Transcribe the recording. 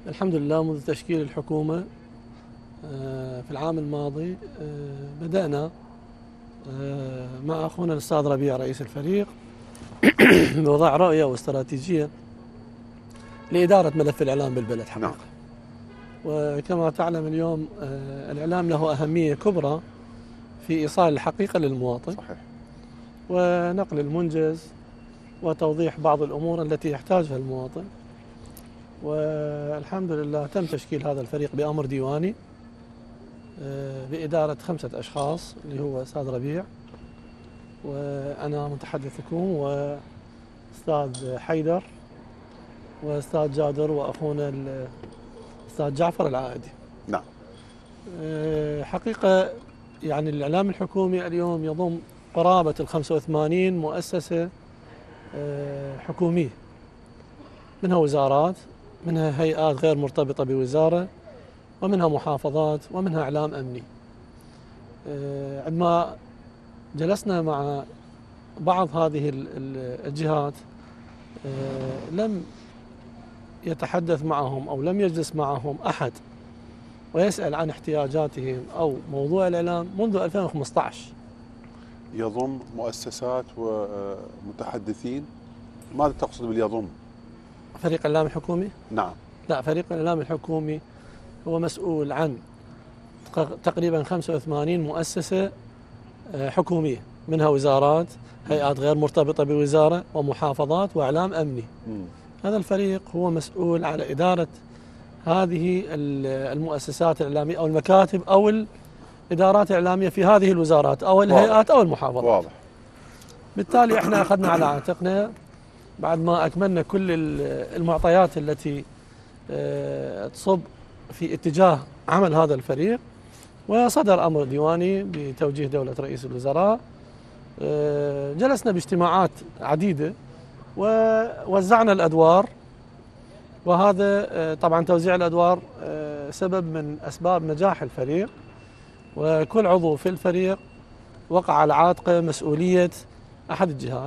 الحمد لله منذ تشكيل الحكومة في العام الماضي بدأنا مع أخونا الأستاذ ربيع رئيس الفريق بوضع رؤية واستراتيجية لإدارة ملف الإعلام بالبلد حقيقة. نعم. وكما تعلم اليوم الإعلام له أهمية كبرى في إيصال الحقيقة للمواطن. صحيح. ونقل المنجز وتوضيح بعض الأمور التي يحتاجها المواطن. والحمد لله تم تشكيل هذا الفريق بأمر ديواني بإدارة 5 أشخاص اللي هو أستاذ ربيع وأنا متحدثكم وأستاذ حيدر وأستاذ جادر وأخونا الأستاذ جعفر العائدي. نعم. حقيقة يعني الإعلام الحكومي اليوم يضم قرابة 85 مؤسسة حكومية، منها وزارات، منها هيئات غير مرتبطة بوزارة، ومنها محافظات، ومنها إعلام أمني. عندما جلسنا مع بعض هذه الجهات لم يتحدث معهم أو لم يجلس معهم أحد ويسأل عن احتياجاتهم أو موضوع الإعلام منذ 2015. يضم مؤسسات ومتحدثين، ماذا تقصد باليضم؟ فريق الإعلام الحكومي؟ نعم. لا، فريق الإعلام الحكومي هو مسؤول عن تقريبا 85 مؤسسة حكومية، منها وزارات، هيئات غير مرتبطة بوزارة، ومحافظات، وإعلام أمني. هذا الفريق هو مسؤول على إدارة هذه المؤسسات الإعلامية أو المكاتب أو الإدارات الإعلامية في هذه الوزارات أو الهيئات أو المحافظات. واضح. بالتالي احنا أخذنا على عاتقنا بعد ما أكملنا كل المعطيات التي تصب في اتجاه عمل هذا الفريق، وصدر أمر ديواني بتوجيه دولة رئيس الوزراء. جلسنا باجتماعات عديدة ووزعنا الأدوار، وهذا طبعا توزيع الأدوار سبب من أسباب نجاح الفريق، وكل عضو في الفريق وقع على عاتقه مسؤولية أحد الجهات.